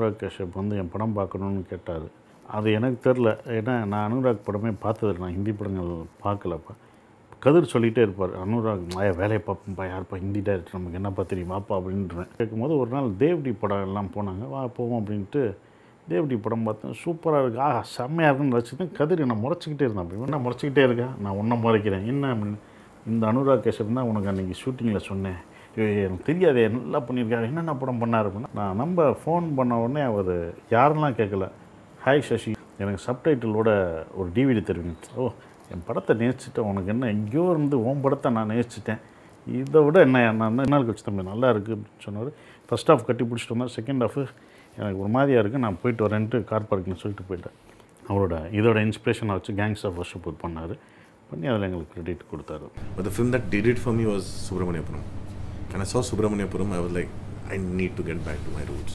அனுராக் கஷ்யப் வந்து என் படம் பார்க்கணுன்னு கேட்டார். அது எனக்கு தெரில. ஏன்னா நான் அனுராக் படமே பார்த்ததில்ல. நான் ஹிந்தி படங்கள் பார்க்கலப்பா. கதிர் சொல்லிகிட்டே இருப்பார், அனுராக் வேலையை பார்ப்போம்ப்பா, யாருப்பா ஹிந்தி டைரக்டர், நமக்கு என்னப்பா தெரியும் வாப்பா அப்படின்றேன். கேட்கும்போது ஒரு நாள் தேவ்டி படம் எல்லாம் போனாங்க, வா போவோம் அப்படின்ட்டு தேவ்டி படம் பார்த்தேன். சூப்பராக இருக்குது, செம்மையாக இருக்குன்னு ரசித்தேன். கதிர் என்ன முறைச்சிக்கிட்டே இருந்தான். அப்படி என்ன முறைச்சிக்கிட்டே இருக்கேன், நான் ஒன்றை முறைக்கிறேன் என்ன அப்படின்னு. இந்த அனுராக் கஷ்யப் தான் உனக்கு அன்றைக்கி ஷூட்டிங்கில் சொன்னேன், எனக்கு தெரியாது நல்லா பண்ணியிருக்காரு, என்னென்ன படம் பண்ணார் அப்படின்னா. நான் நம்ம ஃபோன் பண்ண உடனே அவர் யாரெல்லாம் கேட்கல, ஹாய் சசி, எனக்கு சப்டைட்டிலோட ஒரு டிவிடி தருவீங்க. ஓ, என் படத்தை நேசிச்சிட்டேன், உனக்கு என்ன எங்கேயோ இருந்து உன் படத்தை நான் நேசிச்சிட்டேன், இதை விட என்ன நான் நாள் கழிச்சு தம்பி நல்லா இருக்குது அப்படின்னு சொன்னார். ஃபஸ்ட் ஹாஃப் கட்டி பிடிச்சிட்டு வந்தார். செகண்ட் ஹாஃபு எனக்கு ஒரு மாதிரியாக இருக்குது, நான் போயிட்டு வரேன்ட்டு கார் பார்க்கிங்னு சொல்லிட்டு போயிட்டேன். அவரோட இதோட இன்ஸ்பிரேஷனை வச்சு கேங்ஸ் ஆஃப் வர்ஷிப் பண்ணார், பண்ணி அதில் எங்களுக்கு கிரெடிட் கொடுத்தாரு. But the film that did it for me was Subramaniapuram. When I saw Subramaniapuram, I was like, I need to get back to my roots.